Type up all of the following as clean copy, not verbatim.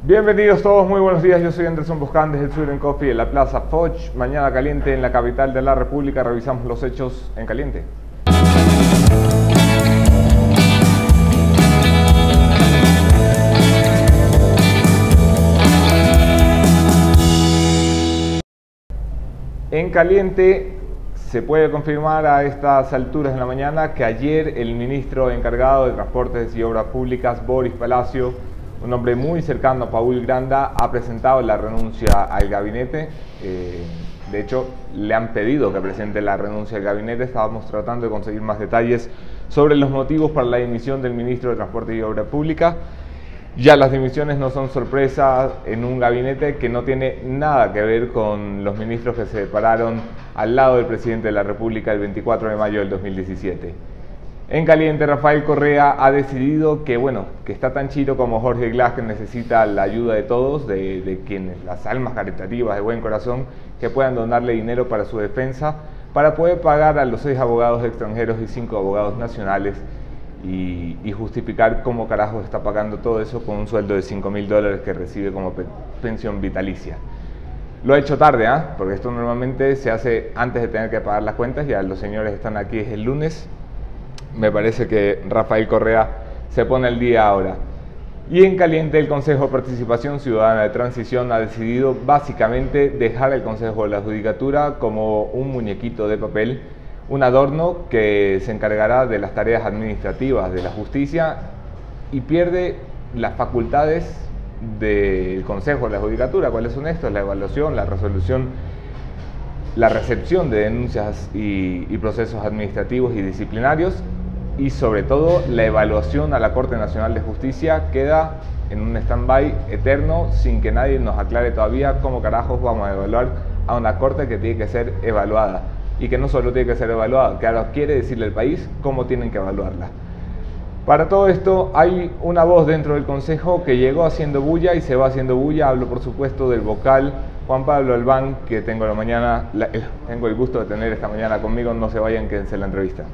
Bienvenidos todos, muy buenos días. Yo soy Anderson Boscan desde el Southern Coffee en la Plaza Foch. Mañana caliente en la capital de la República. Revisamos los hechos en caliente. En caliente se puede confirmar a estas alturas de la mañana que ayer el ministro encargado de Transportes y Obras Públicas, Boris Palacio, un hombre muy cercano a Paul Granda, ha presentado la renuncia al gabinete. De hecho, le han pedido que presente la renuncia al gabinete. Estábamos tratando de conseguir más detalles sobre los motivos para la dimisión del ministro de Transporte y Obras Públicas. Ya las dimisiones no son sorpresa en un gabinete que no tiene nada que ver con los ministros que se pararon al lado del presidente de la República el 24 de mayo del 2017. En caliente, Rafael Correa ha decidido que, que está tan chido como Jorge Glass, que necesita la ayuda de todos, de quienes, las almas caritativas de buen corazón, que puedan donarle dinero para su defensa, para poder pagar a los 6 abogados extranjeros y 5 abogados nacionales y justificar cómo carajo está pagando todo eso con un sueldo de $5.000 que recibe como pensión vitalicia. Lo ha hecho tarde, porque esto normalmente se hace antes de tener que pagar las cuentas. Ya los señores están aquí, es el lunes. Me parece que Rafael Correa se pone el día ahora. Y en caliente, el Consejo de Participación Ciudadana de Transición ha decidido básicamente dejar el Consejo de la Judicatura como un muñequito de papel, un adorno que se encargará de las tareas administrativas de la justicia y pierde las facultades del Consejo de la Judicatura. ¿Cuáles son estos? La evaluación, la resolución, la recepción de denuncias y procesos administrativos y disciplinarios, y sobre todo la evaluación a la Corte Nacional de Justicia queda en un stand-by eterno sin que nadie nos aclare todavía cómo carajos vamos a evaluar a una Corte que tiene que ser evaluada, y que no solo tiene que ser evaluada, que ahora quiere decirle al país cómo tienen que evaluarla. Para todo esto hay una voz dentro del Consejo que llegó haciendo bulla y se va haciendo bulla. Hablo por supuesto del vocal Juan Pablo Albán, que tengo el gusto de tener esta mañana conmigo. No se vayan, quédense en la entrevista.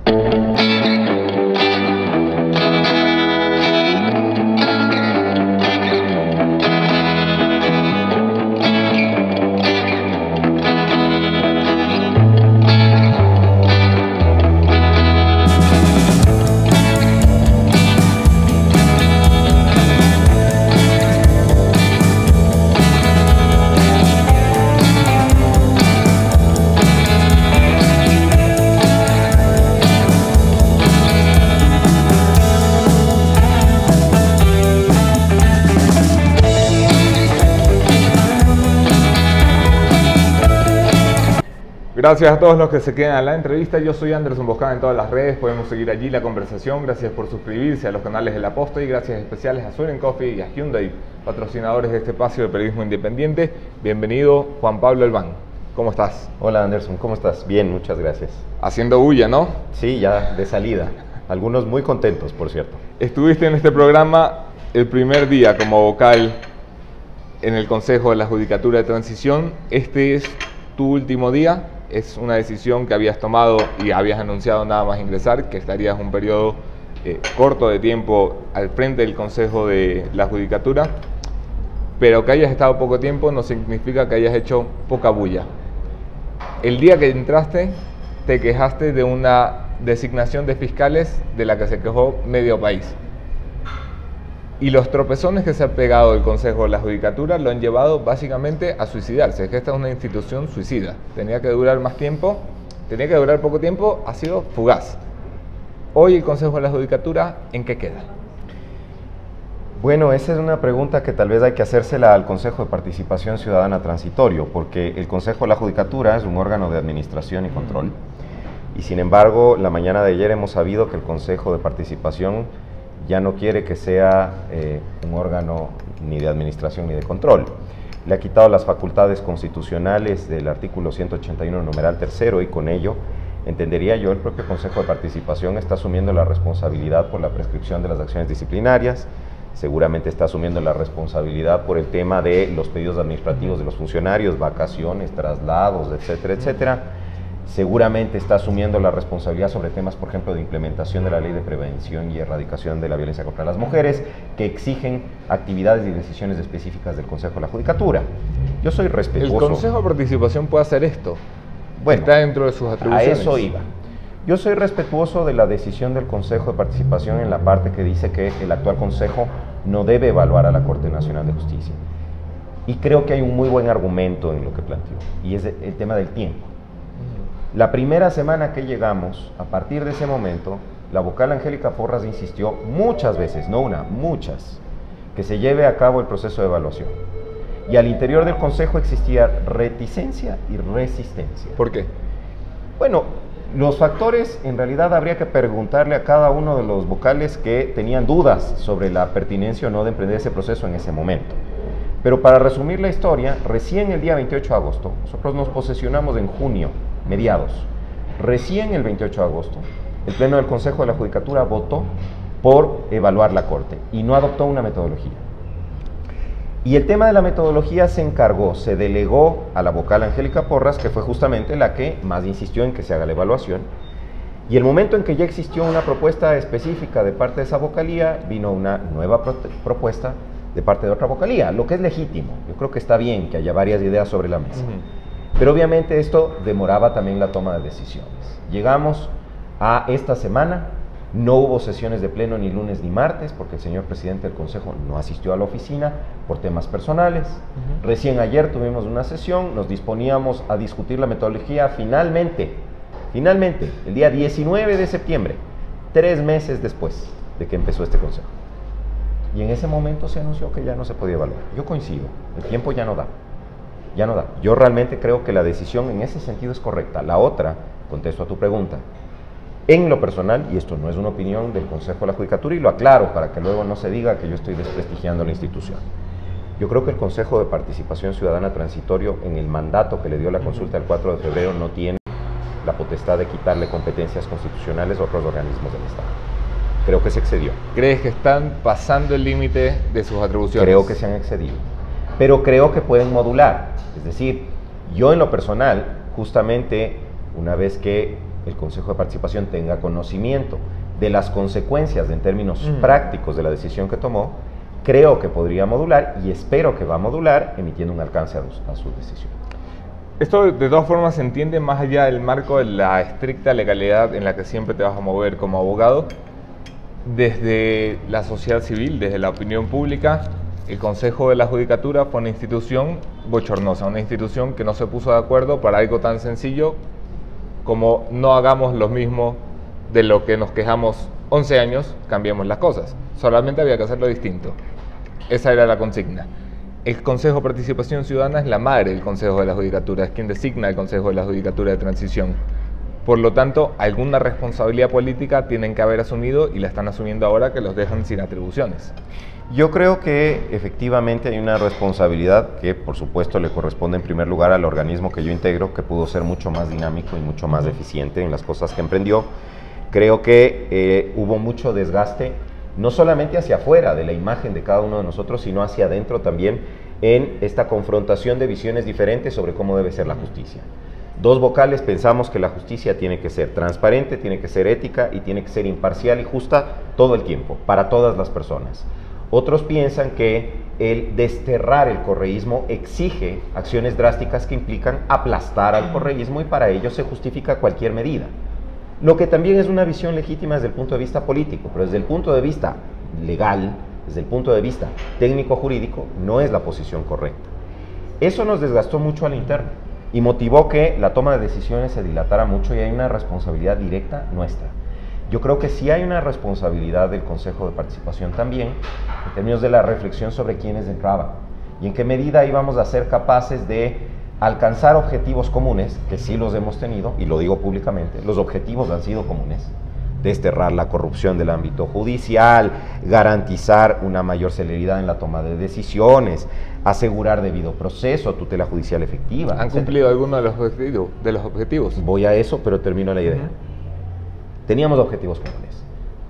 Gracias a todos los que se quedan en la entrevista. Yo soy Anderson Boscan en todas las redes. Podemos seguir allí la conversación. Gracias por suscribirse a los canales de La Posta y gracias especiales a Southern Coffee y a Hyundai, patrocinadores de este espacio de periodismo independiente. Bienvenido, Juan Pablo Albán. ¿Cómo estás? Hola Anderson, ¿cómo estás? Bien, muchas gracias. Haciendo bulla, ¿no? Sí, ya de salida. Algunos muy contentos, por cierto. Estuviste en este programa el primer día como vocal en el Consejo de la Judicatura de Transición. Este es tu último día. Es una decisión que habías tomado y habías anunciado nada más ingresar, que estarías un periodo corto de tiempo al frente del Consejo de la Judicatura, pero que hayas estado poco tiempo no significa que hayas hecho poca bulla. El día que entraste te quejaste de una designación de fiscales de la que se quejó medio país. Y los tropezones que se ha pegado el Consejo de la Judicatura lo han llevado básicamente a suicidarse. Es que esta es una institución suicida. Tenía que durar más tiempo, tenía que durar poco tiempo, ha sido fugaz. Hoy el Consejo de la Judicatura, ¿en qué queda? Bueno, esa es una pregunta que tal vez hay que hacérsela al Consejo de Participación Ciudadana Transitorio, porque el Consejo de la Judicatura es un órgano de administración y control. Y sin embargo, la mañana de ayer hemos sabido que el Consejo de Participación ya no quiere que sea un órgano ni de administración ni de control. Le ha quitado las facultades constitucionales del artículo 181, numeral 3, y con ello, entendería yo, el propio Consejo de Participación está asumiendo la responsabilidad por la prescripción de las acciones disciplinarias, seguramente está asumiendo la responsabilidad por el tema de los pedidos administrativos de los funcionarios, vacaciones, traslados, etcétera, etcétera. seguramente está asumiendo la responsabilidad sobre temas, por ejemplo, de implementación de la Ley de Prevención y Erradicación de la Violencia contra las Mujeres, que exigen actividades y decisiones específicas del Consejo de la Judicatura. Yo soy respetuoso. ¿El Consejo de Participación puede hacer esto? Bueno, está dentro de sus atribuciones. A eso iba. Yo soy respetuoso de la decisión del Consejo de Participación en la parte que dice que el actual Consejo no debe evaluar a la Corte Nacional de Justicia. Y creo que hay un muy buen argumento en lo que planteó, y es el tema del tiempo. La primera semana que llegamos, a partir de ese momento, la vocal Angélica Porras insistió muchas veces, no una, muchas, que se lleve a cabo el proceso de evaluación. Y al interior del Consejo existía reticencia y resistencia. ¿Por qué? Bueno, los factores, en realidad habría que preguntarle a cada uno de los vocales que tenían dudas sobre la pertinencia o no de emprender ese proceso en ese momento. Pero para resumir la historia, recién el día 28 de agosto, nosotros nos posesionamos en junio, mediados. Recién el 28 de agosto, el Pleno del Consejo de la Judicatura votó por evaluar la Corte y no adoptó una metodología. Y el tema de la metodología se delegó a la vocal Angélica Porras, que fue justamente la que más insistió en que se haga la evaluación. Y el momento en que ya existió una propuesta específica de parte de esa vocalía, vino una nueva propuesta de parte de otra vocalía, lo que es legítimo. Yo creo que está bien que haya varias ideas sobre la mesa. Pero obviamente esto demoraba también la toma de decisiones. Llegamos a esta semana, no hubo sesiones de pleno ni lunes ni martes, porque el señor presidente del Consejo no asistió a la oficina por temas personales. Recién ayer tuvimos una sesión, nos disponíamos a discutir la metodología finalmente, el día 19 de septiembre, 3 meses después de que empezó este Consejo. Y en ese momento se anunció que ya no se podía evaluar. Yo coincido, el tiempo ya no da. Ya no da. Yo realmente creo que la decisión en ese sentido es correcta. La otra, contesto a tu pregunta, en lo personal, y esto no es una opinión del Consejo de la Judicatura, y lo aclaro para que luego no se diga que yo estoy desprestigiando la institución. Yo creo que el Consejo de Participación Ciudadana Transitorio, en el mandato que le dio la consulta el 4 de febrero, no tiene la potestad de quitarle competencias constitucionales a otros organismos del Estado. Creo que se excedió. ¿Crees que están pasando el límite de sus atribuciones? Creo que se han excedido, pero creo que pueden modular. Es decir, yo en lo personal, justamente una vez que el Consejo de Participación tenga conocimiento de las consecuencias en términos prácticos de la decisión que tomó, creo que podría modular y espero que va a modular emitiendo un alcance a su decisión. Esto de todas formas se entiende más allá del marco de la estricta legalidad en la que siempre te vas a mover como abogado. Desde la sociedad civil, desde la opinión pública, el Consejo de la Judicatura fue una institución bochornosa, una institución que no se puso de acuerdo para algo tan sencillo como no hagamos lo mismo de lo que nos quejamos 11 años, cambiemos las cosas. Solamente había que hacerlo distinto. Esa era la consigna. El Consejo de Participación Ciudadana es la madre del Consejo de la Judicatura, es quien designa el Consejo de la Judicatura de Transición. Por lo tanto, alguna responsabilidad política tienen que haber asumido y la están asumiendo ahora que los dejan sin atribuciones. Yo creo que efectivamente hay una responsabilidad que por supuesto le corresponde en primer lugar al organismo que yo integro, que pudo ser mucho más dinámico y mucho más eficiente en las cosas que emprendió. Creo que hubo mucho desgaste, no solamente hacia afuera de la imagen de cada uno de nosotros, sino hacia adentro también en esta confrontación de visiones diferentes sobre cómo debe ser la justicia. Dos vocales pensamos que la justicia tiene que ser transparente, tiene que ser ética y tiene que ser imparcial y justa todo el tiempo, para todas las personas. Otros piensan que el desterrar el correísmo exige acciones drásticas que implican aplastar al correísmo y para ello se justifica cualquier medida. Lo que también es una visión legítima desde el punto de vista político, pero desde el punto de vista legal, desde el punto de vista técnico-jurídico, no es la posición correcta. Eso nos desgastó mucho al interno y motivó que la toma de decisiones se dilatara mucho y hay una responsabilidad directa nuestra. Yo creo que sí hay una responsabilidad del Consejo de Participación también, en términos de la reflexión sobre quiénes entraban y en qué medida íbamos a ser capaces de alcanzar objetivos comunes, que sí los hemos tenido, y lo digo públicamente, los objetivos han sido comunes: desterrar la corrupción del ámbito judicial, garantizar una mayor celeridad en la toma de decisiones, asegurar debido proceso, tutela judicial efectiva. ¿Han cumplido alguno de los objetivos? Voy a eso, pero termino la idea. Teníamos objetivos comunes,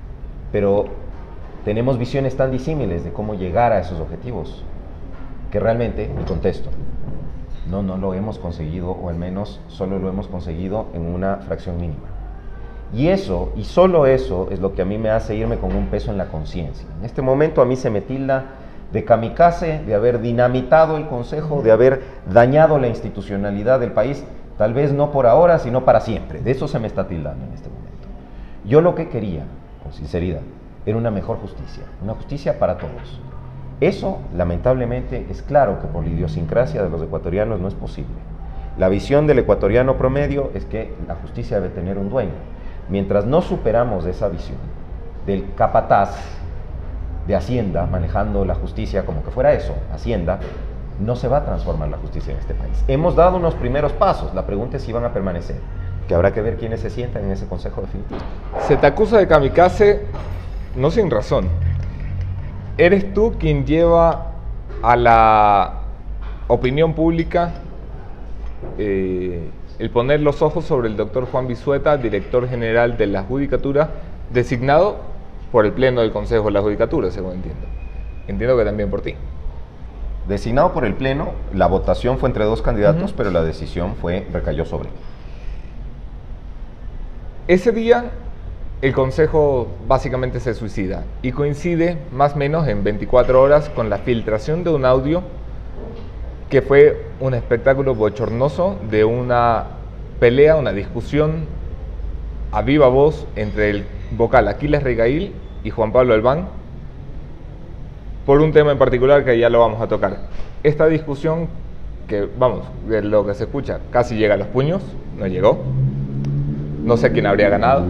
pero tenemos visiones tan disímiles de cómo llegar a esos objetivos, que realmente, y contesto, No, no lo hemos conseguido, o al menos solo lo hemos conseguido en una fracción mínima. Y eso, y solo eso, es lo que a mí me hace irme con un peso en la conciencia. En este momento a mí se me tilda de kamikaze, de haber dinamitado el Consejo, de haber dañado la institucionalidad del país, tal vez no por ahora, sino para siempre. De eso se me está tildando en este momento. Yo lo que quería, con sinceridad, era una mejor justicia, una justicia para todos. Eso, lamentablemente, es claro que por la idiosincrasia de los ecuatorianos no es posible. La visión del ecuatoriano promedio es que la justicia debe tener un dueño. Mientras no superamos esa visión del capataz de Hacienda manejando la justicia como que fuera eso, Hacienda, no se va a transformar la justicia en este país. Hemos dado unos primeros pasos, la pregunta es si van a permanecer, que habrá que ver quiénes se sientan en ese consejo definitivo. Se te acusa de kamikaze, no sin razón. Eres tú quien lleva a la opinión pública el poner los ojos sobre el doctor Juan Vizueta, director general de la Judicatura, designado por el Pleno del Consejo de la Judicatura, según entiendo. Entiendo que también por ti. Designado por el Pleno, la votación fue entre dos candidatos, pero la decisión recayó sobre él. Ese día, el Consejo básicamente se suicida y coincide más o menos en 24 horas con la filtración de un audio que fue un espectáculo bochornoso de una pelea, una discusión a viva voz entre el vocal Aquiles Regail y Juan Pablo Albán por un tema en particular que ya lo vamos a tocar. Esta discusión, que vamos, de lo que se escucha, casi llega a los puños, no llegó. No sé quién habría ganado.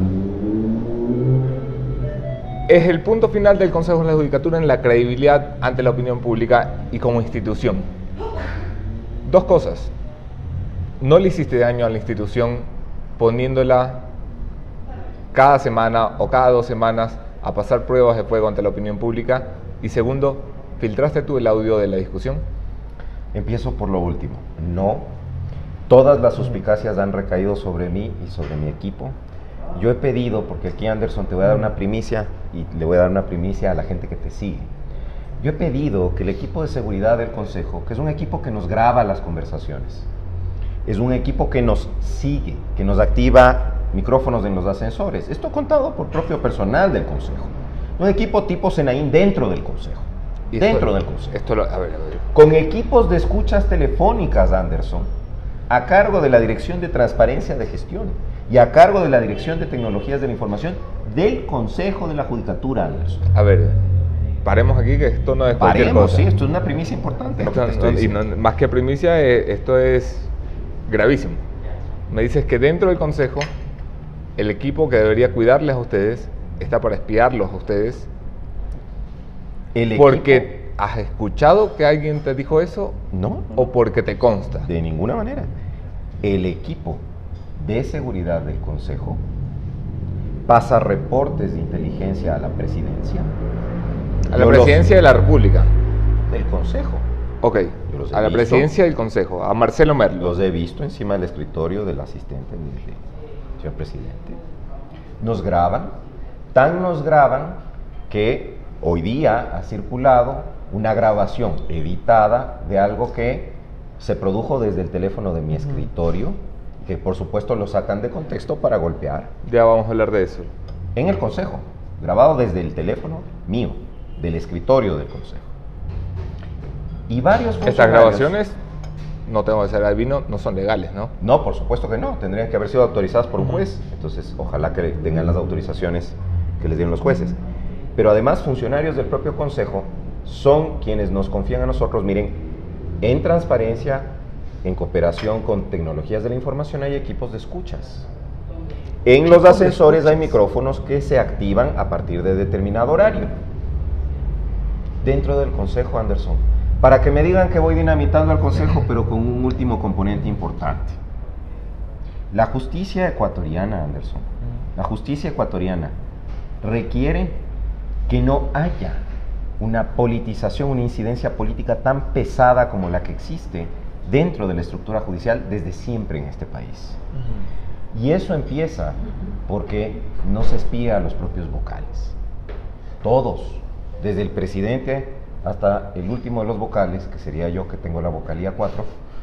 Es el punto final del Consejo de la Judicatura en la credibilidad ante la opinión pública y como institución. Dos cosas. No le hiciste daño a la institución poniéndola cada semana o cada 2 semanas a pasar pruebas de fuego ante la opinión pública. Y segundo, ¿filtraste tú el audio de la discusión? Empiezo por lo último. No. Todas las suspicacias han recaído sobre mí y sobre mi equipo. Yo he pedido, porque aquí Anderson te voy a dar una primicia y le voy a dar una primicia a la gente que te sigue. Yo he pedido que el equipo de seguridad del Consejo, que es un equipo que nos graba las conversaciones, es un equipo que nos sigue, que nos activa micrófonos en los ascensores. Esto contado por propio personal del Consejo. Un equipo tipo Senaín dentro del Consejo. Dentro del Consejo. A ver. Con equipos de escuchas telefónicas, Anderson, a cargo de la Dirección de Transparencia de Gestión y a cargo de la Dirección de Tecnologías de la Información del Consejo de la Judicatura, Anderson. A ver, paremos aquí que esto no es cualquier cosa. Sí, esto es una primicia importante. Más que primicia, esto es gravísimo. Me dices que dentro del Consejo, el equipo que debería cuidarles a ustedes está para espiarlos a ustedes. ¿Porque has escuchado que alguien te dijo eso? No. ¿O porque te consta? De ninguna manera. El equipo de seguridad del Consejo pasa reportes de inteligencia a la presidencia. ¿A la presidencia de la República? Del Consejo. Ok, a la presidencia del Consejo, a Marcelo Merlo. Los he visto encima del escritorio del asistente del señor presidente. Nos graban, tan nos graban que hoy día ha circulado una grabación editada de algo que se produjo desde el teléfono de mi escritorio, que por supuesto lo sacan de contexto para golpear. Ya vamos a hablar de eso. En el Consejo, grabado desde el teléfono mío, del escritorio del Consejo. Y varios funcionarios... Estas grabaciones, no tengo que ser adivino, no son legales, ¿no? No, por supuesto que no. Tendrían que haber sido autorizadas por un juez. Entonces, ojalá que tengan las autorizaciones que les dieron los jueces. Pero además, funcionarios del propio Consejo son quienes nos confían a nosotros. Miren, en transparencia, en cooperación con tecnologías de la información, hay equipos de escuchas. En los ascensores hay micrófonos que se activan a partir de determinado horario. Dentro del Consejo, Anderson, para que me digan que voy dinamitando al Consejo, pero con un último componente importante. La justicia ecuatoriana, Anderson, la justicia ecuatoriana requiere que no haya una politización, una incidencia política tan pesada como la que existe dentro de la estructura judicial desde siempre en este país. Y eso empieza porque no se espía a los propios vocales. Todos, desde el presidente hasta el último de los vocales, que sería yo, que tengo la vocalía 4,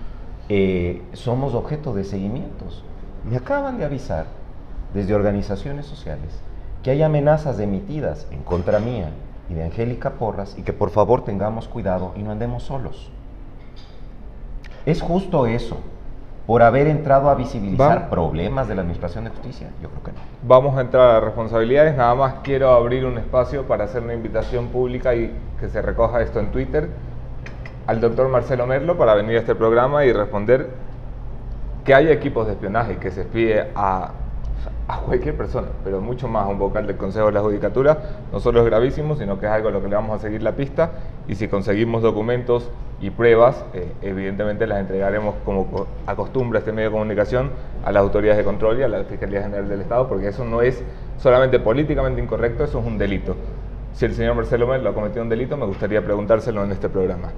somos objeto de seguimientos. Me acaban de avisar desde organizaciones sociales que hay amenazas emitidas en contra mía y de Angélica Porras y que por favor tengamos cuidado y no andemos solos. ¿Es justo eso por haber entrado a visibilizar problemas de la Administración de Justicia? Yo creo que no. Vamos a entrar a responsabilidades. Nada más quiero abrir un espacio para hacer una invitación pública y que se recoja esto en Twitter al doctor Marcelo Merlo para venir a este programa y responder que hay equipos de espionaje que se espíe a cualquier persona, pero mucho más a un vocal del Consejo de la Judicatura. No solo es gravísimo, sino que es algo a lo que le vamos a seguir la pista, y si conseguimos documentos y pruebas, evidentemente las entregaremos, como acostumbra este medio de comunicación, a las autoridades de control y a la Fiscalía General del Estado, porque eso no es solamente políticamente incorrecto, eso es un delito. Si el señor Marcelo Merlo ha cometido un delito, me gustaría preguntárselo en este programa.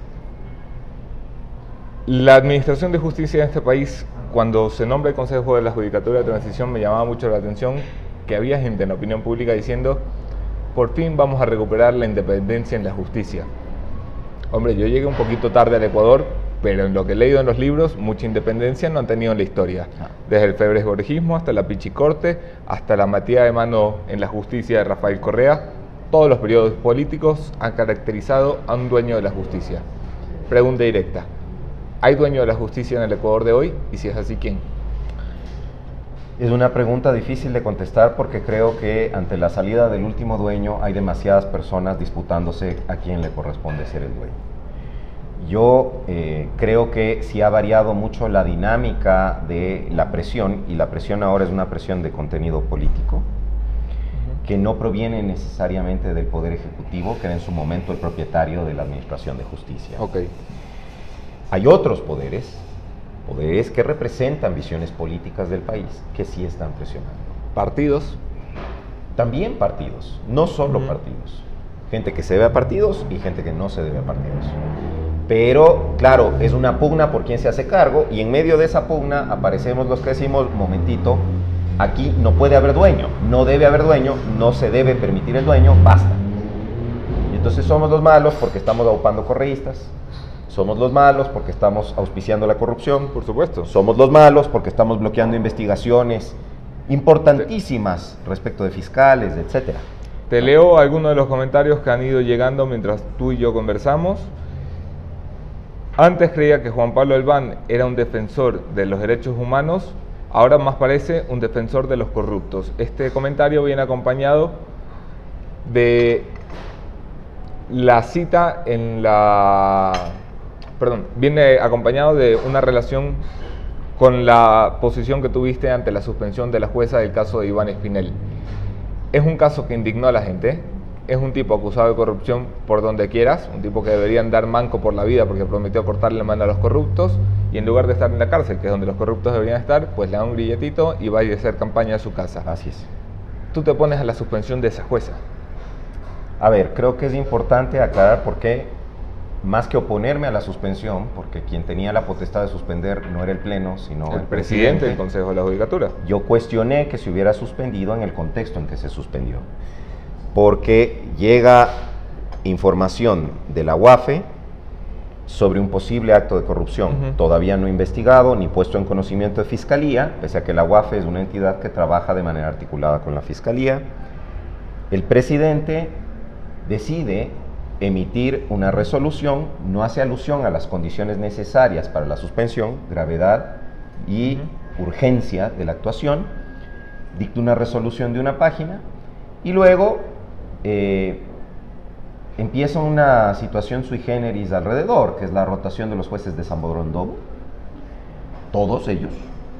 La Administración de Justicia en este país, cuando se nombra el Consejo de la Judicatura de Transición, me llamaba mucho la atención que había gente en la opinión pública diciendo: por fin vamos a recuperar la independencia en la justicia. Hombre, yo llegué un poquito tarde al Ecuador, pero en lo que he leído en los libros, mucha independencia no han tenido en la historia. Desde el febres-gorgismo hasta la Pichicorte, hasta la metida de mano en la justicia de Rafael Correa, todos los periodos políticos han caracterizado a un dueño de la justicia. Pregunta directa: ¿hay dueño de la justicia en el Ecuador de hoy? Y si es así, ¿quién? Es una pregunta difícil de contestar porque creo que ante la salida del último dueño hay demasiadas personas disputándose a quién le corresponde ser el dueño. Yo creo que sí ha variado mucho la dinámica de la presión, y la presión ahora es una presión de contenido político, que no proviene necesariamente del Poder Ejecutivo, que era en su momento el propietario de la Administración de Justicia. Okay. Hay otros poderes que representan visiones políticas del país, que sí están presionando. ¿Partidos? También partidos, no solo partidos. Gente que se debe a partidos y gente que no se debe a partidos. Pero, claro, es una pugna por quién se hace cargo, y en medio de esa pugna aparecemos los que decimos: momentito, aquí no puede haber dueño, no debe haber dueño, no se debe permitir el dueño, basta. Y entonces somos los malos porque estamos aupando correístas. Somos los malos porque estamos auspiciando la corrupción. Por supuesto. Somos los malos porque estamos bloqueando investigaciones importantísimas respecto de fiscales, etc. Te leo algunos de los comentarios que han ido llegando mientras tú y yo conversamos. Antes creía que Juan Pablo Elván era un defensor de los derechos humanos, ahora más parece un defensor de los corruptos. Este comentario viene acompañado de la cita en la... Perdón, viene acompañado de una relación con la posición que tuviste ante la suspensión de la jueza del caso de Iván Espinel. Es un caso que indignó a la gente, es un tipo acusado de corrupción por donde quieras, un tipo que deberían dar manco por la vida porque prometió cortarle la mano a los corruptos, y en lugar de estar en la cárcel, que es donde los corruptos deberían estar, pues le dan un billetito y va a ir a hacer campaña a su casa. Así es. Tú te pones a la suspensión de esa jueza. A ver, creo que es importante aclarar por qué, más que oponerme a la suspensión, porque quien tenía la potestad de suspender no era el Pleno, sino el presidente del Consejo de la Judicatura. Yo cuestioné que se hubiera suspendido en el contexto en que se suspendió, porque llega información de la UAFE sobre un posible acto de corrupción, todavía no investigado ni puesto en conocimiento de Fiscalía, pese a que la UAFE es una entidad que trabaja de manera articulada con la Fiscalía. El presidente decide emitir una resolución, no hace alusión a las condiciones necesarias para la suspensión, gravedad y urgencia de la actuación, dicta una resolución de una página y luego empieza una situación sui generis alrededor, que es la rotación de los jueces de San Borondón, todos ellos.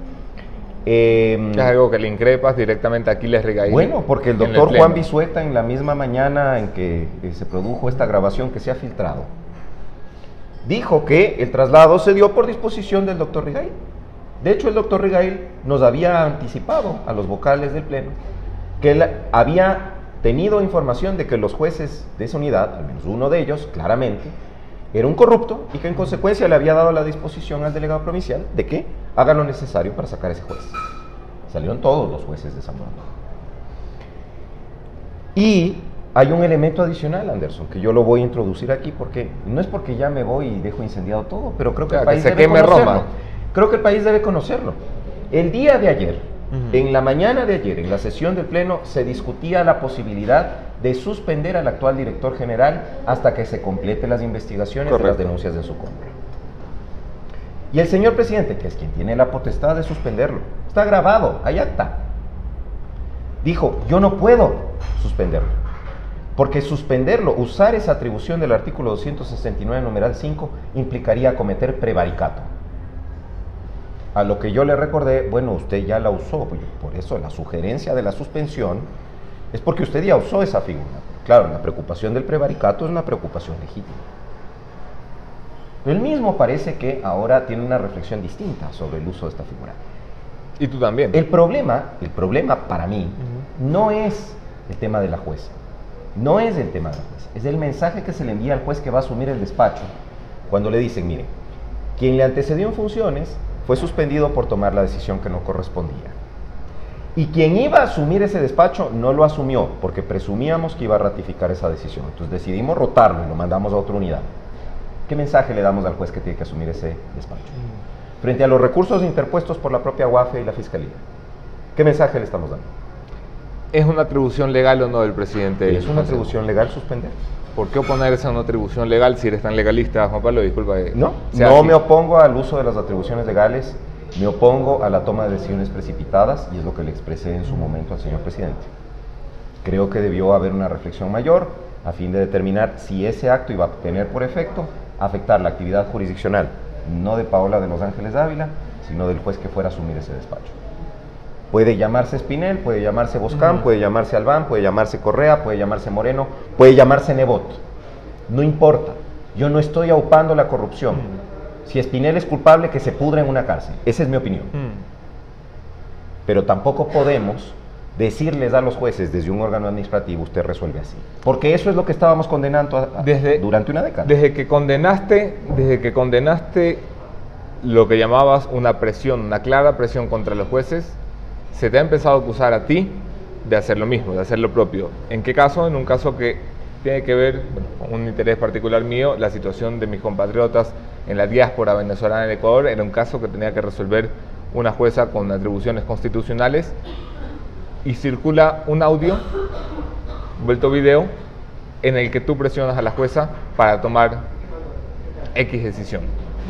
Es algo que le increpas directamente a Aquiles Rigail. Bueno, porque el doctor Juan Bisueta, en la misma mañana en que se produjo esta grabación que se ha filtrado, dijo que el traslado se dio por disposición del doctor Rigail. De hecho, el doctor Rigail nos había anticipado a los vocales del Pleno que él había tenido información de que los jueces de esa unidad, al menos uno de ellos, claramente, era un corrupto, y que en consecuencia le había dado la disposición al delegado provincial de que haga lo necesario para sacar a ese juez. Salieron todos los jueces de San Borondón. Y Hay un elemento adicional, Anderson, que yo lo voy a introducir aquí porque no es porque ya me voy y dejo incendiado todo, pero creo que el país debe conocerlo. Creo que el país debe conocerlo. El día de ayer, en la mañana de ayer, en la sesión del Pleno, se discutía la posibilidad de suspender al actual director general hasta que se completen las investigaciones de las denuncias de su contra. Y el señor presidente, que es quien tiene la potestad de suspenderlo, está grabado, hay acta, dijo, yo no puedo suspenderlo, porque suspenderlo, usar esa atribución del artículo 269, numeral 5, implicaría cometer prevaricato. A lo que yo le recordé, bueno, usted ya la usó, por eso la sugerencia de la suspensión es porque usted ya usó esa figura. Claro, la preocupación del prevaricato es una preocupación legítima. Él mismo parece que ahora tiene una reflexión distinta sobre el uso de esta figura. Y tú también. El problema para mí no es el tema de la jueza, no es el tema de la jueza, es el mensaje que se le envía al juez que va a asumir el despacho cuando le dicen, mire, quien le antecedió en funciones fue suspendido por tomar la decisión que no correspondía. Y quien iba a asumir ese despacho no lo asumió porque presumíamos que iba a ratificar esa decisión. Entonces decidimos rotarlo y lo mandamos a otra unidad. ¿Qué mensaje le damos al juez que tiene que asumir ese despacho? Frente a los recursos interpuestos por la propia UAFE y la Fiscalía, ¿qué mensaje le estamos dando? ¿Es una atribución legal o no del presidente? ¿Es una atribución legal suspender? ¿Por qué oponerse a una atribución legal si eres tan legalista, Juan Pablo? Disculpa. No me opongo al uso de las atribuciones legales, me opongo a la toma de decisiones precipitadas y es lo que le expresé en su momento al señor presidente. Creo que debió haber una reflexión mayor a fin de determinar si ese acto iba a tener por efecto afectar la actividad jurisdiccional, no de Paola de Los Ángeles Dávila, sino del juez que fuera a asumir ese despacho. Puede llamarse Espinel, puede llamarse Boscán, puede llamarse Albán, puede llamarse Correa, puede llamarse Moreno, puede llamarse Nebot. No importa, yo no estoy aupando la corrupción. Si Espinel es culpable, que se pudra en una cárcel. Esa es mi opinión. Pero tampoco podemos decirles a los jueces desde un órgano administrativo, usted resuelve así. Porque eso es lo que estábamos condenando durante una década. Desde que condenaste lo que llamabas una presión, una clara presión contra los jueces, se te ha empezado a acusar a ti de hacer lo mismo, de hacer lo propio. ¿En qué caso? En un caso que tiene que ver, con un interés particular mío, la situación de mis compatriotas en la diáspora venezolana en Ecuador. Era un caso que tenía que resolver una jueza con atribuciones constitucionales y circula un audio, vuelto video, en el que tú presionas a la jueza para tomar X decisión.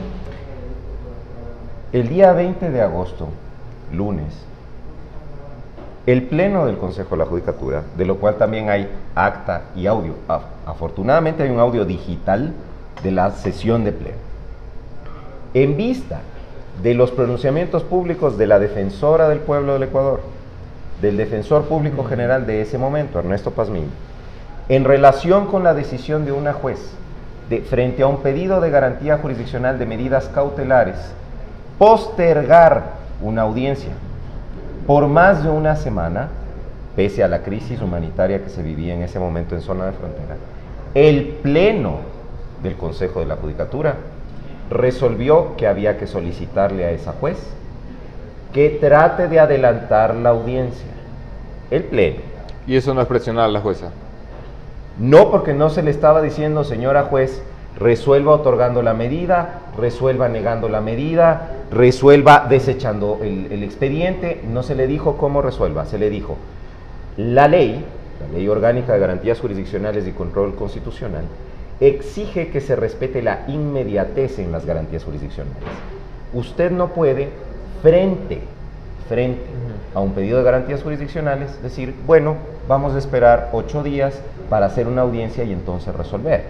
El día 20 de agosto, lunes, el Pleno del Consejo de la Judicatura, de lo cual también hay acta y audio, afortunadamente hay un audio digital de la sesión de Pleno, en vista de los pronunciamientos públicos de la Defensora del Pueblo del Ecuador, del Defensor Público General de ese momento, Ernesto Pazmiño, en relación con la decisión de una juez frente a un pedido de garantía jurisdiccional de medidas cautelares, postergar una audiencia por más de una semana, pese a la crisis humanitaria que se vivía en ese momento en zona de frontera, el Pleno del Consejo de la Judicatura resolvió que había que solicitarle a esa juez que trate de adelantar la audiencia. El Pleno. ¿Y eso no es presionar a la jueza? No, porque no se le estaba diciendo, señora juez, resuelva otorgando la medida, resuelva negando la medida, resuelva desechando el expediente. No se le dijo cómo resuelva, se le dijo la ley orgánica de garantías jurisdiccionales y control constitucional exige que se respete la inmediatez en las garantías jurisdiccionales. Usted no puede frente a un pedido de garantías jurisdiccionales decir, bueno, vamos a esperar 8 días para hacer una audiencia y entonces resolver.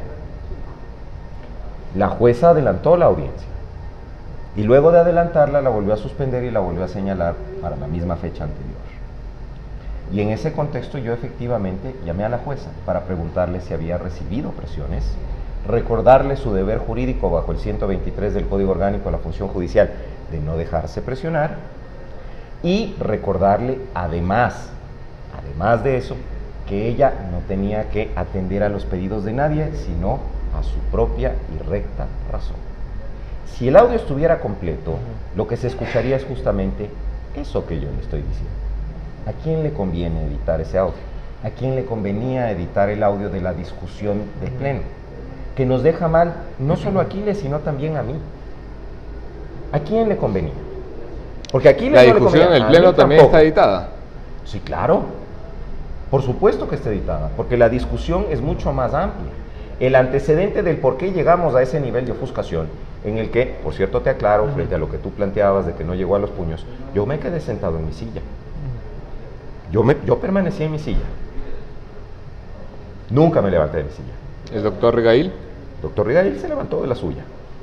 La jueza adelantó la audiencia y luego de adelantarla la volvió a suspender y la volvió a señalar para la misma fecha anterior. Y en ese contexto yo efectivamente llamé a la jueza para preguntarle si había recibido presiones, recordarle su deber jurídico bajo el 123 del Código Orgánico de la Función Judicial de no dejarse presionar y recordarle además de eso, que ella no tenía que atender a los pedidos de nadie, sino a su propia y recta razón. Si el audio estuviera completo, lo que se escucharía es justamente eso que yo le estoy diciendo. ¿A quién le conviene editar ese audio? ¿A quién le convenía editar el audio de la discusión del Pleno? Que nos deja mal no solo a Aquiles, sino también a mí. ¿A quién le convenía? Porque Aquiles La no le discusión convenía, en el a Pleno mí también tampoco. está editada. Sí, claro. Por supuesto que está editada, porque la discusión es mucho más amplia. El antecedente del por qué llegamos a ese nivel de ofuscación, en el que, por cierto te aclaro, frente a lo que tú planteabas de que no llegó a los puños, yo me quedé sentado en mi silla. Yo permanecí en mi silla. Nunca me levanté de mi silla. El doctor Rigail. Doctor Rigail se levantó de la suya.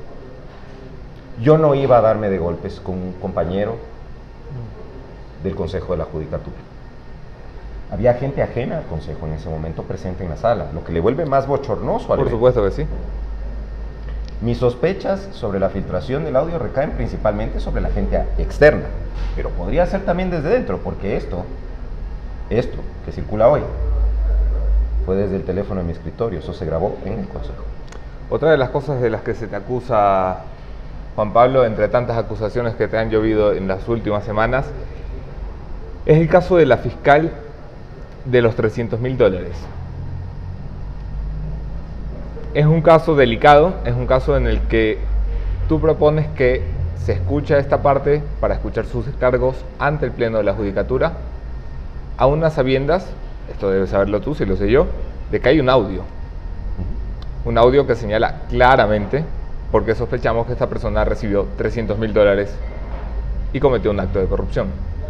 Yo no iba a darme de golpes con un compañero del Consejo de la Judicatura. Había gente ajena al Consejo en ese momento presente en la sala, lo que le vuelve más bochornoso al Por evento. supuesto que sí. Mis sospechas sobre la filtración del audio recaen principalmente sobre la gente externa, pero podría ser también desde dentro, porque esto que circula hoy fue desde el teléfono de mi escritorio, eso se grabó en el Consejo. Otra de las cosas de las que se te acusa, Juan Pablo, entre tantas acusaciones que te han llovido en las últimas semanas, es el caso de la fiscal de los $300.000. Es un caso delicado, es un caso en el que tú propones que se escucha esta parte para escuchar sus descargos ante el Pleno de la Judicatura, a unas sabiendas, esto debes saberlo tú, si lo sé yo, de que hay un audio que señala claramente porque sospechamos que esta persona recibió $300.000 y cometió un acto de corrupción.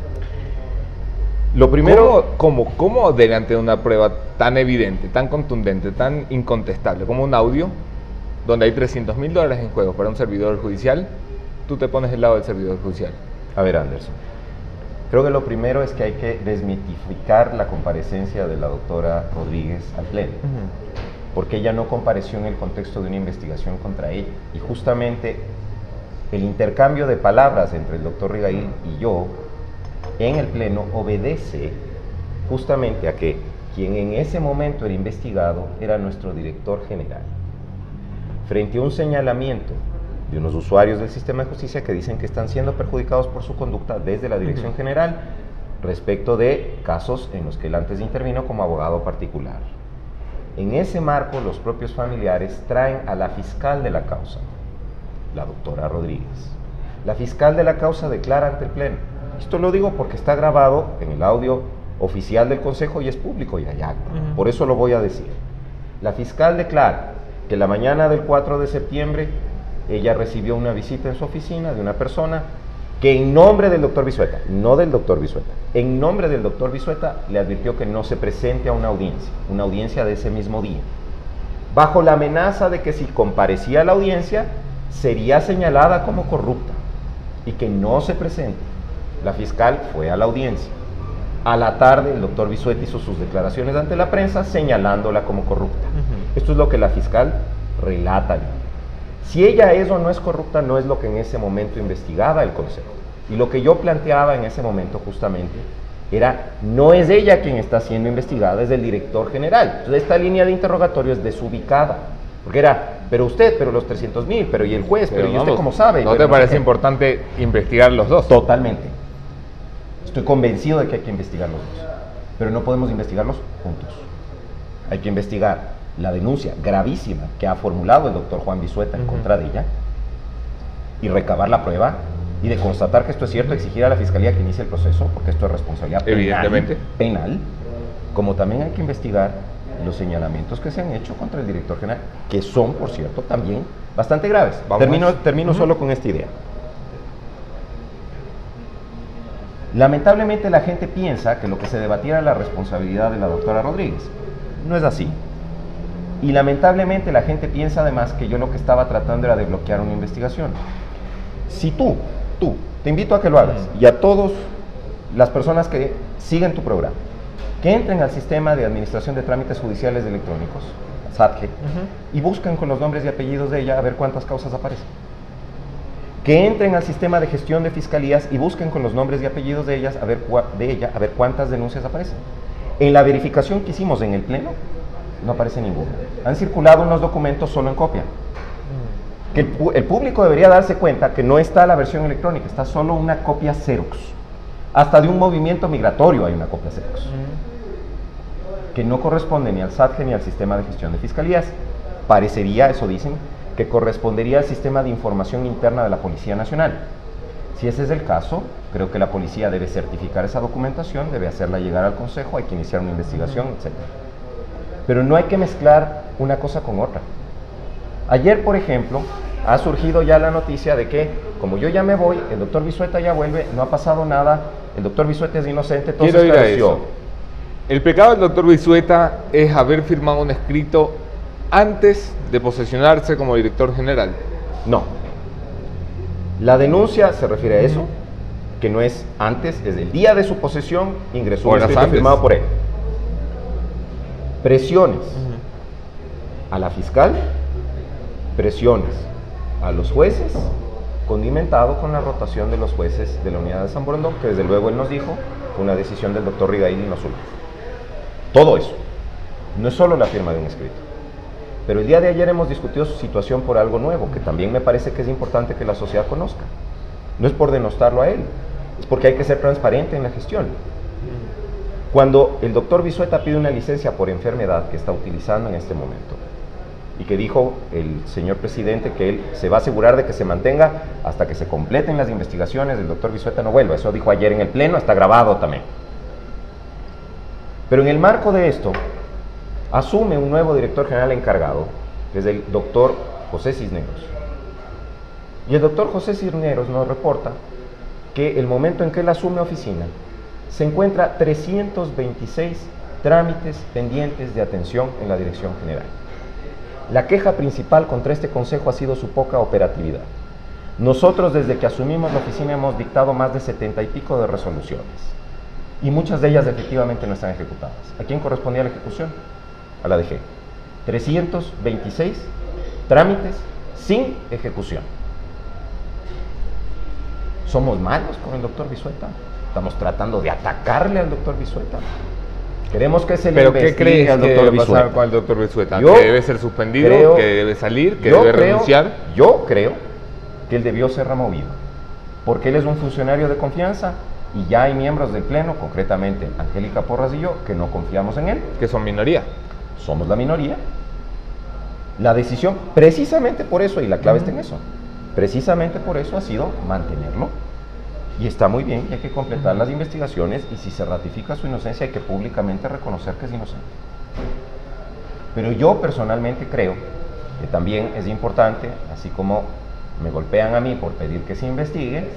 Lo primero, ¿Cómo delante de una prueba tan evidente, tan contundente, tan incontestable como un audio, donde hay $300.000 en juego para un servidor judicial, tú te pones del lado del servidor judicial? a ver, Anderson, creo que lo primero es que hay que desmitificar la comparecencia de la doctora Rodríguez al Pleno, porque ella no compareció en el contexto de una investigación contra ella, y justamente el intercambio de palabras entre el doctor Rigail y yo en el Pleno obedece justamente a que quien en ese momento era investigado era nuestro director general, frente a un señalamiento de unos usuarios del sistema de justicia que dicen que están siendo perjudicados por su conducta desde la dirección general respecto de casos en los que él antes intervino como abogado particular. En ese marco, los propios familiares traen a la fiscal de la causa, la doctora Rodríguez. La fiscal de la causa declara ante el Pleno. Esto lo digo porque está grabado en el audio oficial del Consejo y es público y hay acta. Por eso lo voy a decir. La fiscal declara que la mañana del 4 de septiembre ella recibió una visita en su oficina de una persona que en nombre del doctor Vizueta, no del doctor Vizueta, en nombre del doctor Vizueta le advirtió que no se presente a una audiencia de ese mismo día, bajo la amenaza de que si comparecía a la audiencia sería señalada como corrupta y que no se presente. La fiscal fue a la audiencia. A la tarde el doctor Vizueta hizo sus declaraciones ante la prensa señalándola como corrupta. Esto es lo que la fiscal relata. Si ella es o no es corrupta no es lo que en ese momento investigaba el Consejo. Y lo que yo planteaba en ese momento justamente era, no es ella quien está siendo investigada, es el director general. Entonces esta línea de interrogatorio es desubicada. Porque era, pero usted, pero los 300.000, pero y el juez, pero y usted cómo sabe. ¿No te parece importante investigar los dos? Totalmente. Estoy convencido de que hay que investigar los dos. Pero no podemos investigarlos juntos. Hay que investigar la denuncia gravísima que ha formulado el doctor Juan Vizueta en contra de ella y recabar la prueba y de constatar que esto es cierto, exigir a la Fiscalía que inicie el proceso, porque esto es responsabilidad penal, como también hay que investigar los señalamientos que se han hecho contra el director general, que son, por cierto, también bastante graves. Termino solo con esta idea. Lamentablemente la gente piensa que lo que se debatía era la responsabilidad de la doctora Rodríguez. No es así. Y lamentablemente la gente piensa además que yo lo que estaba tratando era de bloquear una investigación. Si tú, te invito a que lo hagas, y a todas las personas que siguen tu programa, que entren al sistema de administración de trámites judiciales electrónicos, SATGE, y busquen con los nombres y apellidos de ella a ver cuántas causas aparecen. Que entren al sistema de gestión de fiscalías y busquen con los nombres y apellidos de ella a ver cuántas denuncias aparecen. En la verificación que hicimos en el Pleno, no aparece ninguna. Han circulado unos documentos solo en copia. Que el público debería darse cuenta que no está la versión electrónica, está solo una copia Xerox. Hasta de un movimiento migratorio hay una copia Xerox. que no corresponde ni al SATGE ni al sistema de gestión de fiscalías. Parecería, eso dicen, que correspondería al sistema de información interna de la Policía Nacional. Si ese es el caso, creo que la policía debe certificar esa documentación, debe hacerla llegar al Consejo, hay que iniciar una investigación, etc. Pero no hay que mezclar una cosa con otra. Ayer, por ejemplo, ha surgido ya la noticia de que, como yo ya me voy, el doctor Vizueta ya vuelve, no ha pasado nada, el doctor Vizueta es inocente, todo se esclareció. El pecado del doctor Vizueta es haber firmado un escrito antes de posesionarse como director general. No. La denuncia se refiere a eso, que no es antes, es el día de su posesión, ingresó un escrito firmado por él. Presiones a la fiscal, presiones a los jueces, condimentado con la rotación de los jueces de la unidad de San Borondón, que desde luego él nos dijo, fue una decisión del doctor Rigail y no suyo. Todo eso, no es solo la firma de un escrito. Pero el día de ayer hemos discutido su situación por algo nuevo, que también me parece que es importante que la sociedad conozca. No es por denostarlo a él, es porque hay que ser transparente en la gestión. Cuando el doctor Vizueta pide una licencia por enfermedad que está utilizando en este momento, y que dijo el señor presidente que él se va a asegurar de que se mantenga hasta que se completen las investigaciones, el doctor Vizueta no vuelva. Eso dijo ayer en el pleno, está grabado también. Pero en el marco de esto, asume un nuevo director general encargado, que es el doctor José Cisneros. Y el doctor José Cisneros nos reporta que el momento en que él asume oficina, se encuentra 326 trámites pendientes de atención en la dirección general. La queja principal contra este consejo ha sido su poca operatividad. Nosotros, desde que asumimos la oficina, hemos dictado más de 70 y pico de resoluciones. Y muchas de ellas efectivamente no están ejecutadas. ¿A quién correspondía la ejecución? A la DG. 326 trámites sin ejecución. ¿Somos malos con el doctor Vizueta? ¿Estamos tratando de atacarle al doctor Vizueta? Queremos que se le investigue al doctor Vizueta. ¿Pero qué crees que debe pasar con el doctor Vizueta? ¿Que debe ser suspendido? ¿Que debe salir? ¿Que debe renunciar? Yo creo que él debió ser removido, porque él es un funcionario de confianza y ya hay miembros del Pleno, concretamente Angélica Porras y yo, que no confiamos en él. Que son minoría. Somos la minoría. La decisión, precisamente por eso, y la clave está en eso, precisamente por eso ha sido mantenerlo. Y está muy bien, y hay que completar las investigaciones, y si se ratifica su inocencia hay que públicamente reconocer que es inocente. Pero yo personalmente creo que también es importante, así como me golpean a mí por pedir que se investigue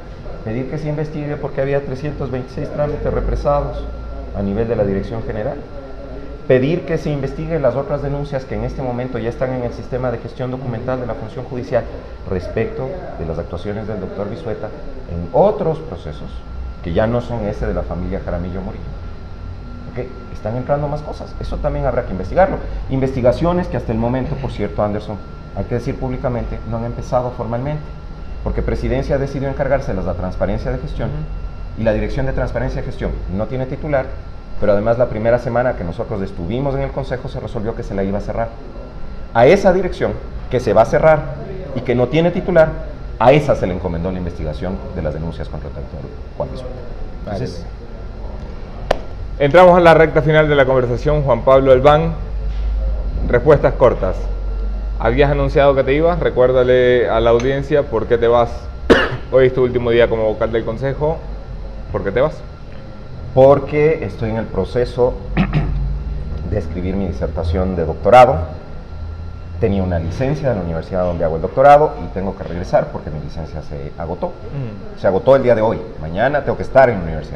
porque había 326 trámites represados a nivel de la Dirección General. Pedir que se investigue las otras denuncias que en este momento ya están en el sistema de gestión documental de la función judicial respecto de las actuaciones del doctor Vizueta en otros procesos que ya no son ese de la familia Jaramillo Morillo. ¿Okay? Están entrando más cosas, eso también habrá que investigarlo. Investigaciones que hasta el momento, por cierto, Anderson, hay que decir públicamente, no han empezado formalmente, porque Presidencia decidió encargárselas a Transparencia de Gestión y la Dirección de Transparencia de Gestión no tiene titular. Pero además la primera semana que nosotros estuvimos en el Consejo se resolvió que se la iba a cerrar. A esa dirección que se va a cerrar y que no tiene titular, a esa se le encomendó la investigación de las denuncias contra el doctor Juan Vizueta. Entonces, entramos a la recta final de la conversación. Juan Pablo Albán, respuestas cortas. ¿Habías anunciado que te ibas? Recuérdale a la audiencia por qué te vas. Hoy es tu último día como vocal del Consejo. ¿Por qué te vas? Porque estoy en el proceso de escribir mi disertación de doctorado. Tenía una licencia de la universidad donde hago el doctorado y tengo que regresar porque mi licencia se agotó. Se agotó el día de hoy. Mañana tengo que estar en la universidad.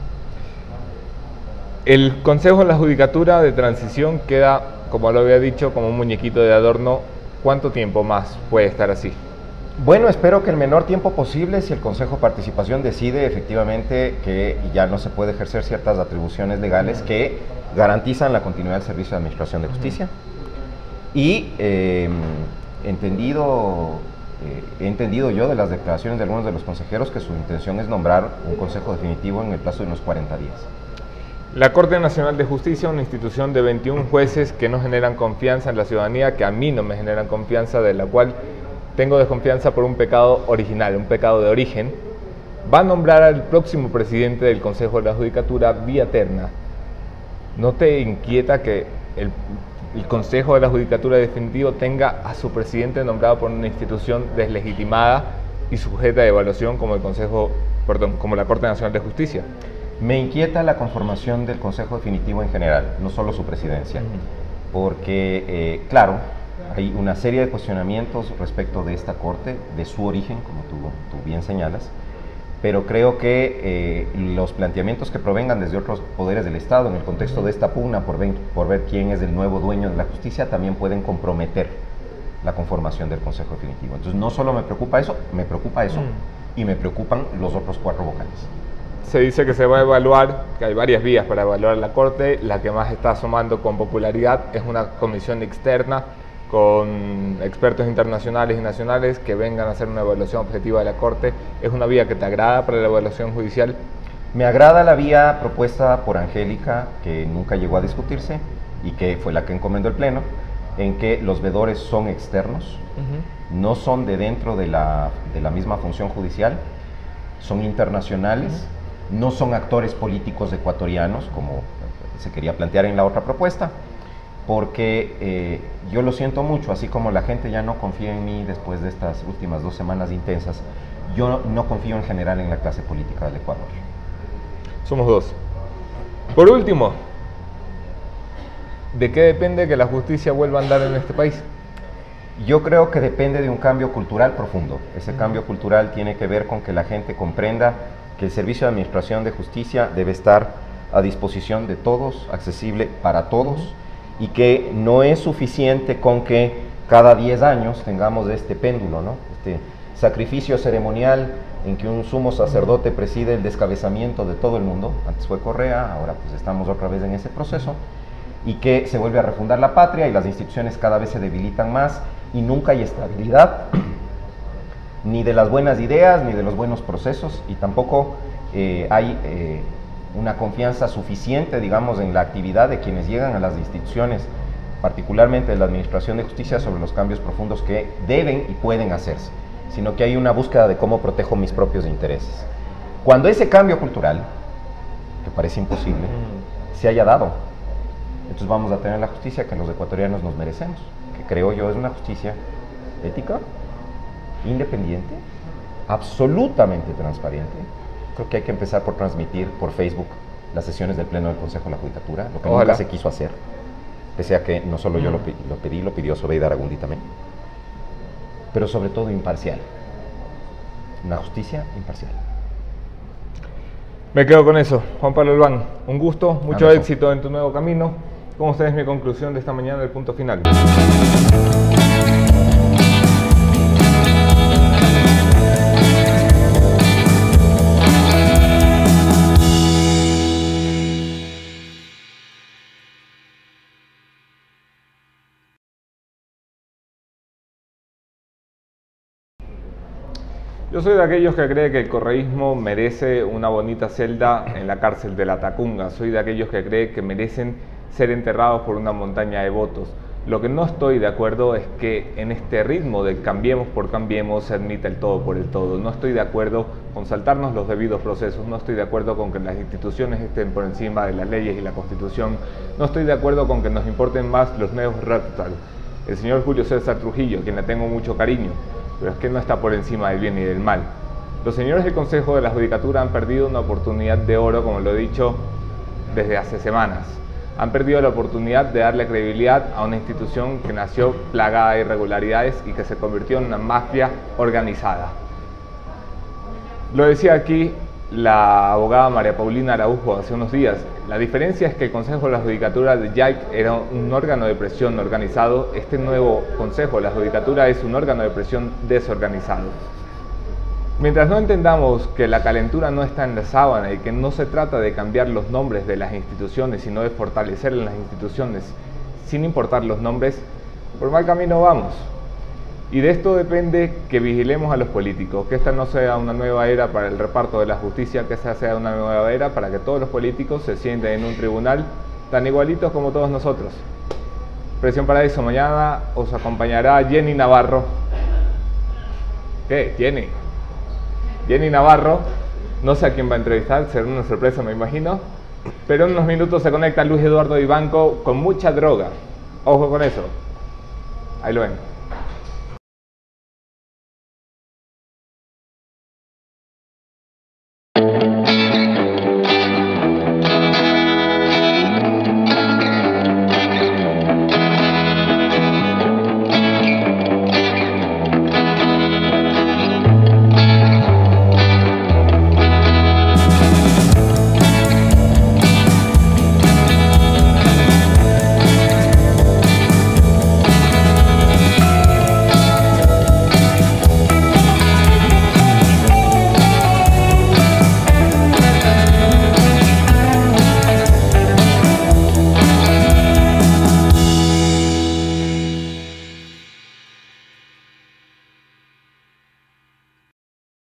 El Consejo de la Judicatura de Transición queda, como lo había dicho, como un muñequito de adorno. ¿Cuánto tiempo más puede estar así? Bueno, espero que el menor tiempo posible, si el Consejo de Participación decide efectivamente que ya no se puede ejercer ciertas atribuciones legales que garantizan la continuidad del servicio de administración de justicia. Y he entendido yo de las declaraciones de algunos de los consejeros que su intención es nombrar un consejo definitivo en el plazo de unos 40 días. La Corte Nacional de Justicia, una institución de 21 jueces que no generan confianza en la ciudadanía, que a mí no me generan confianza, de la cual tengo desconfianza por un pecado original, un pecado de origen, va a nombrar al próximo presidente del Consejo de la Judicatura vía terna. ¿No te inquieta que el Consejo de la Judicatura Definitivo tenga a su presidente nombrado por una institución deslegitimada y sujeta de evaluación como como la Corte Nacional de Justicia? Me inquieta la conformación del Consejo Definitivo en general, no solo su presidencia, porque, claro, hay una serie de cuestionamientos respecto de esta Corte, de su origen, como tú bien señalas, pero creo que los planteamientos que provengan desde otros poderes del Estado en el contexto de esta pugna por ver quién es el nuevo dueño de la justicia también pueden comprometer la conformación del Consejo Definitivo. Entonces no solo me preocupa eso y me preocupan los otros 4 vocales. Se dice que se va a evaluar, que hay varias vías para evaluar la Corte. La que más está asomando con popularidad es una comisión externa con expertos internacionales y nacionales que vengan a hacer una evaluación objetiva de la Corte. ¿Es una vía que te agrada para la evaluación judicial? Me agrada la vía propuesta por Angélica, que nunca llegó a discutirse y que fue la que encomendó el Pleno, en que los veedores son externos, no son de dentro de la misma función judicial, son internacionales, no son actores políticos ecuatorianos, como se quería plantear en la otra propuesta, porque yo lo siento mucho, así como la gente ya no confía en mí después de estas últimas 2 semanas intensas, yo no confío en general en la clase política del Ecuador. Somos 2. Por último, ¿de qué depende que la justicia vuelva a andar en este país? Yo creo que depende de un cambio cultural profundo. Ese cambio cultural tiene que ver con que la gente comprenda que el Servicio de Administración de Justicia debe estar a disposición de todos, accesible para todos, y que no es suficiente con que cada 10 años tengamos este péndulo, ¿no? Este sacrificio ceremonial en que un sumo sacerdote preside el descabezamiento de todo el mundo. Antes fue Correa, ahora pues estamos otra vez en ese proceso, y que se vuelve a refundar la patria y las instituciones cada vez se debilitan más y nunca hay estabilidad ni de las buenas ideas ni de los buenos procesos, y tampoco hay una confianza suficiente, digamos, en la actividad de quienes llegan a las instituciones, particularmente de la Administración de Justicia, sobre los cambios profundos que deben y pueden hacerse, sino que hay una búsqueda de cómo protejo mis propios intereses. Cuando ese cambio cultural, que parece imposible, se haya dado, entonces vamos a tener la justicia que los ecuatorianos nos merecemos, que creo yo es una justicia ética, independiente, absolutamente transparente. Creo que hay que empezar por transmitir por Facebook las sesiones del Pleno del Consejo de la Judicatura, lo que nunca se quiso hacer, pese a que no solo yo lo pedí, lo pidió Sobeida Aragundi también, pero sobre todo imparcial, una justicia imparcial. Me quedo con eso. Juan Pablo Olván, un gusto, mucho éxito en tu nuevo camino. Con ustedes mi conclusión de esta mañana, el punto final. Yo soy de aquellos que cree que el correísmo merece una bonita celda en la cárcel de la Tacunga. Soy de aquellos que cree que merecen ser enterrados por una montaña de votos. Lo que no estoy de acuerdo es que en este ritmo del cambiemos por cambiemos se admita el todo por el todo. No estoy de acuerdo con saltarnos los debidos procesos, no estoy de acuerdo con que las instituciones estén por encima de las leyes y la Constitución, no estoy de acuerdo con que nos importen más los nuevos rectores. El señor Julio César Trujillo, quien le tengo mucho cariño, pero es que no está por encima del bien y del mal. Los señores del Consejo de la Judicatura han perdido una oportunidad de oro, como lo he dicho desde hace semanas. Han perdido la oportunidad de darle credibilidad a una institución que nació plagada de irregularidades y que se convirtió en una mafia organizada. Lo decía aquí la abogada María Paulina Araujo hace unos días. La diferencia es que el Consejo de la Judicatura de JAIC era un órgano de presión organizado. Este nuevo Consejo de la Judicatura es un órgano de presión desorganizado. Mientras no entendamos que la calentura no está en la sábana y que no se trata de cambiar los nombres de las instituciones, sino de fortalecer las instituciones sin importar los nombres, por mal camino vamos. Y de esto depende que vigilemos a los políticos, que esta no sea una nueva era para el reparto de la justicia, que esta sea una nueva era para que todos los políticos se sienten en un tribunal tan igualitos como todos nosotros. Presión para eso, mañana os acompañará Jenny Navarro. ¿Qué? Jenny Navarro, no sé a quién va a entrevistar, será una sorpresa me imagino, Pero en unos minutos se conecta Luis Eduardo Vivanco con mucha droga. Ojo con eso. Ahí lo ven.